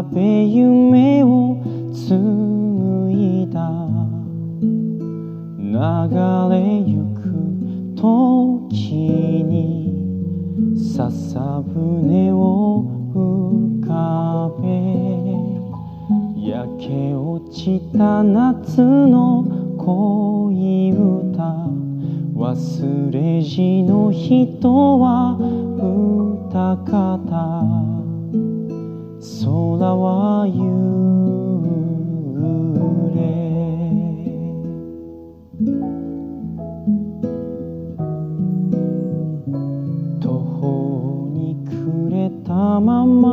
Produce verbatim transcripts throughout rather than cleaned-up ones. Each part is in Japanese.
べ夢を紡いだ流れゆく時に笹舟を浮かべ焼け落ちた夏の恋歌忘れじの人は歌方空は揺れ途方に暮れたまま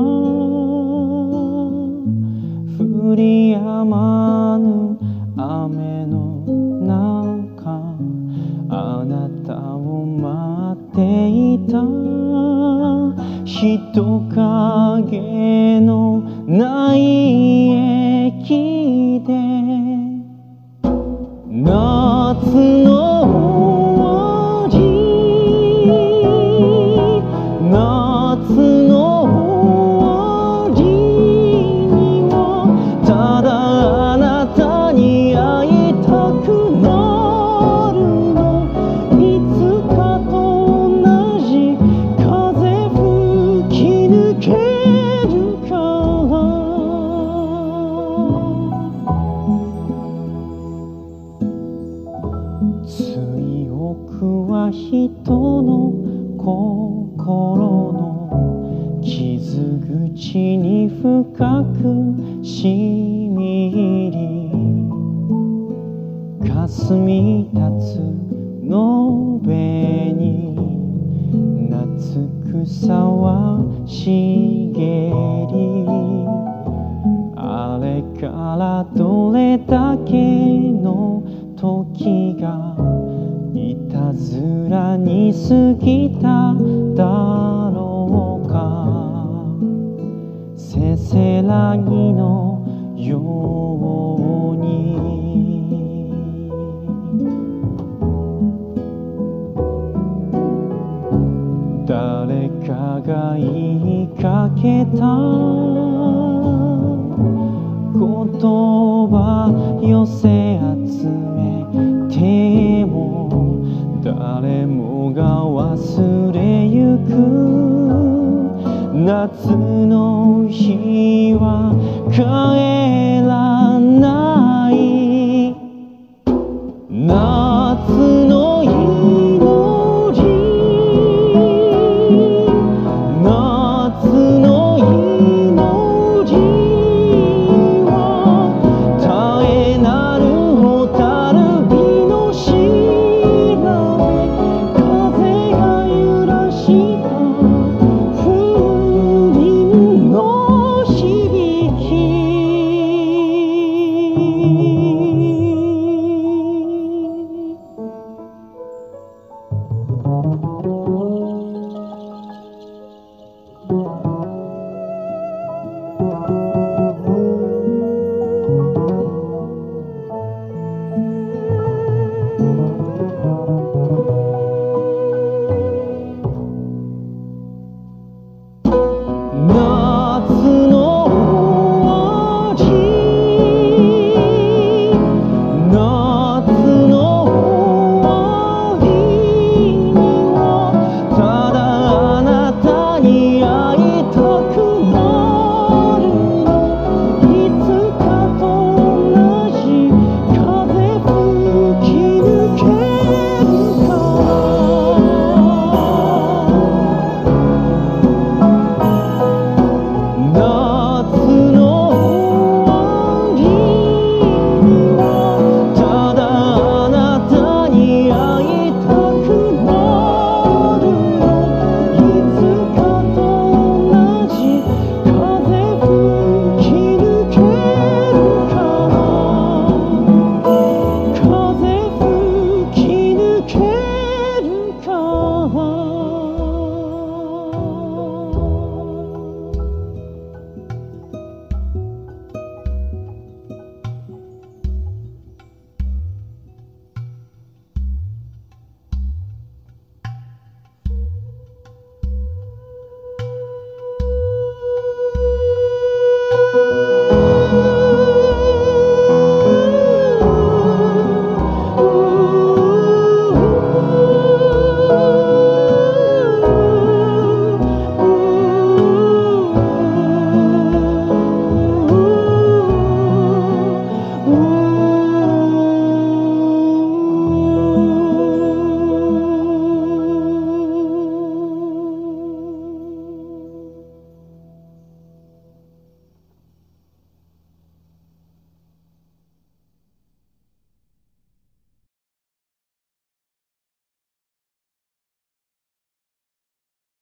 降り止まぬ雨の中あなたを待っていた人影のない駅で夏の終わり夏の終わりにはただあなたに会いたくなるのいつかと同じ風吹き抜けるから追憶は人の心の傷口に深くしみ入り霞立つ野辺に夏草は茂りあれからどれだけの時がいたずらに過ぎただろうかせせらぎのように誰かが言いかけた言葉寄せ集めても誰もが忘れゆく夏の日は帰